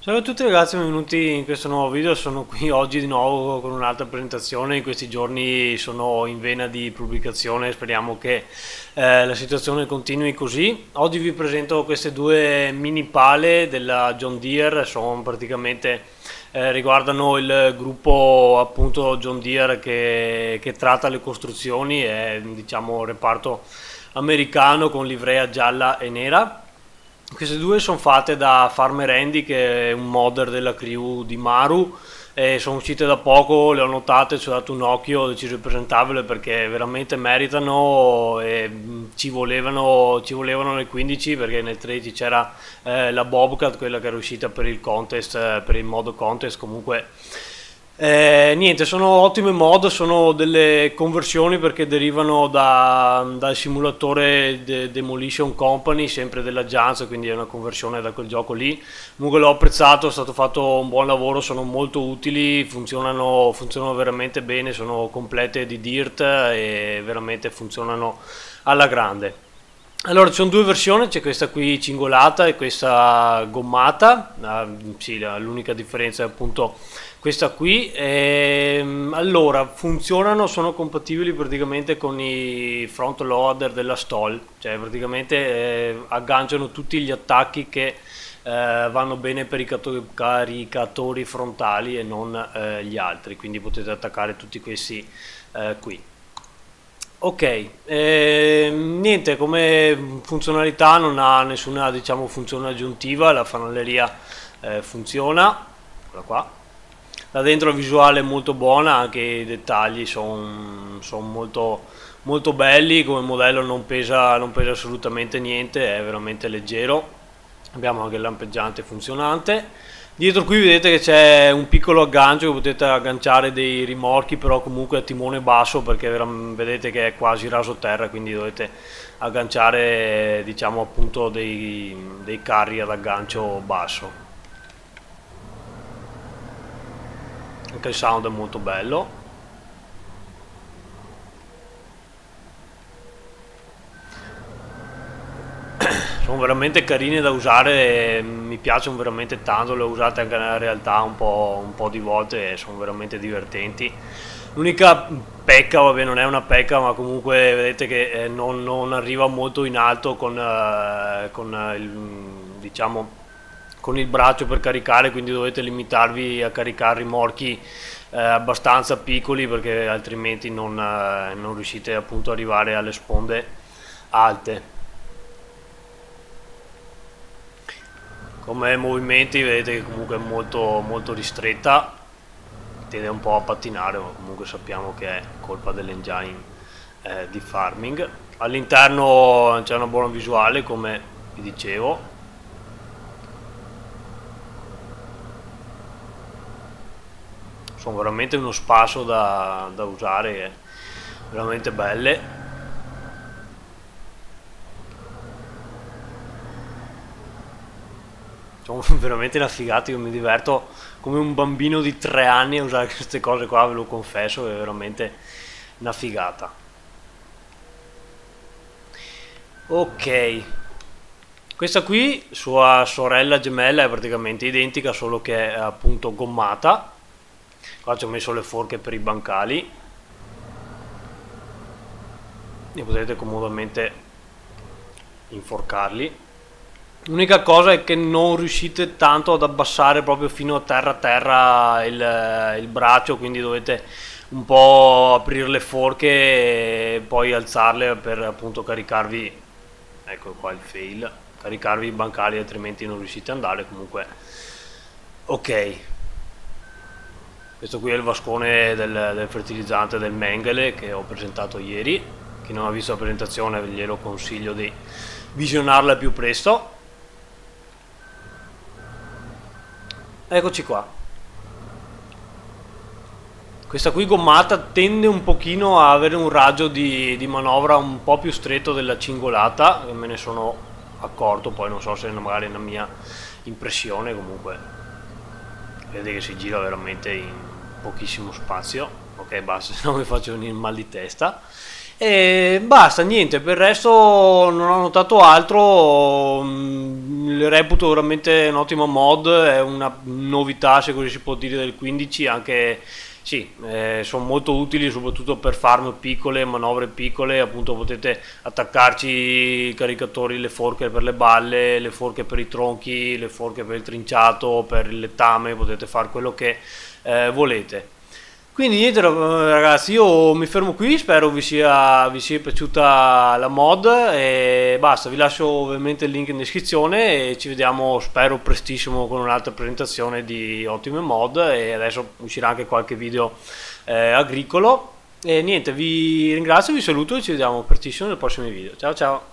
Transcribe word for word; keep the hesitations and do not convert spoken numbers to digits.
Ciao a tutti ragazzi, benvenuti in questo nuovo video. Sono qui oggi di nuovo con un'altra presentazione. In questi giorni sono in vena di pubblicazione, speriamo che eh, la situazione continui così. Oggi vi presento queste due mini pale della John Deere, sono praticamente eh, riguardano il gruppo appunto John Deere che, che tratta le costruzioni, è diciamo reparto americano con livrea gialla e nera. Queste due sono fatte da Farmer Andy, che è un modder della crew di Maru, e sono uscite da poco, le ho notate, ci ho dato un occhio, ho deciso di presentarvele perché veramente meritano e ci volevano, ci volevano nel quindici, perché nel tredici c'era eh, la Bobcat, quella che era uscita per il contest, eh, per il modo contest comunque. Eh, niente, sono ottime mod, sono delle conversioni perché derivano da- dal simulatore de- Demolition Company, sempre della Janz, quindi è una conversione da quel gioco lì. Comunque l'ho apprezzato, è stato fatto un buon lavoro, sono molto utili, funzionano, funzionano veramente bene, sono complete di Dirt e veramente funzionano alla grande. Allora, ci sono due versioni, c'è questa qui cingolata e questa gommata. Ah, sì, la- l'unica differenza è appunto questa qui. Ehm, allora, funzionano, sono compatibili praticamente con i front loader della Stoll, cioè praticamente eh, agganciano tutti gli attacchi che eh, vanno bene per i cato- caricatori frontali e non eh, gli altri, quindi potete attaccare tutti questi eh, qui. Ok, ehm, niente, come funzionalità non ha nessuna, diciamo, funzione aggiuntiva, la fanalleria eh, funziona, eccola qua. Da dentro la visuale è molto buona, anche i dettagli sono molto, molto belli, come modello non pesa, non pesa assolutamente niente, è veramente leggero. Abbiamo anche il lampeggiante funzionante. Dietro qui vedete che c'è un piccolo aggancio che potete agganciare dei rimorchi, però comunque a timone basso, perché vedete che è quasi raso terra, quindi dovete agganciare diciamo appunto dei, dei carri ad aggancio basso. Anche il sound è molto bello. Sono veramente carine da usare, e mi piacciono veramente tanto, le ho usate anche nella realtà un po', un po' di volte e sono veramente divertenti. L'unica pecca, vabbè, non è una pecca, ma comunque vedete che eh, non, non arriva molto in alto con, eh, con eh, il, diciamo, con il braccio per caricare, quindi dovete limitarvi a caricare rimorchi eh, abbastanza piccoli, perché altrimenti non, eh, non riuscite appunto ad arrivare alle sponde alte. Come movimenti vedete che comunque è molto, molto ristretta, tende un po' a pattinare, ma comunque sappiamo che è colpa dell'engine eh, di farming. All'interno c'è una buona visuale, come vi dicevo. Sono veramente uno spasso da, da usare, veramente belle. Sono veramente una figata, io mi diverto come un bambino di tre anni a usare queste cose qua, ve lo confesso, è veramente una figata. Ok, questa qui, sua sorella gemella, è praticamente identica, solo che è appunto gommata. Qua ci ho messo le forche per i bancali e potete comodamente inforcarli. L'unica cosa è che non riuscite tanto ad abbassare proprio fino a terra a terra il, il braccio, quindi dovete un po' aprire le forche e poi alzarle per appunto caricarvi, ecco qua il fail, caricarvi i bancali, altrimenti non riuscite ad andare. Comunque ok, questo qui è il vascone del, del fertilizzante del Mengele che ho presentato ieri. Chi non ha visto la presentazione glielo consiglio di visionarla più presto. Eccoci qua. Questa qui gommata tende un pochino a avere un raggio di, di manovra un po' più stretto della cingolata, me ne sono accorto, poi non so se è magari una mia impressione. Comunque vedete che si gira veramente in pochissimo spazio. Ok, basta, se no mi faccio venire il mal di testa. E basta, niente, per il resto non ho notato altro, mm, le reputo veramente un ottimo mod, è una novità se così si può dire del quindici, anche sì, eh, sono molto utili soprattutto per farm piccole, manovre piccole, appunto potete attaccarci i caricatori, le forche per le balle, le forche per i tronchi, le forche per il trinciato, per il lettame, potete fare quello che eh, volete. Quindi niente ragazzi, io mi fermo qui, spero vi sia, vi sia piaciuta la mod e basta, vi lascio ovviamente il link in descrizione e ci vediamo spero prestissimo con un'altra presentazione di ottime mod e adesso uscirà anche qualche video eh, agricolo e niente, vi ringrazio, vi saluto e ci vediamo prestissimo nei prossimi video. Ciao ciao!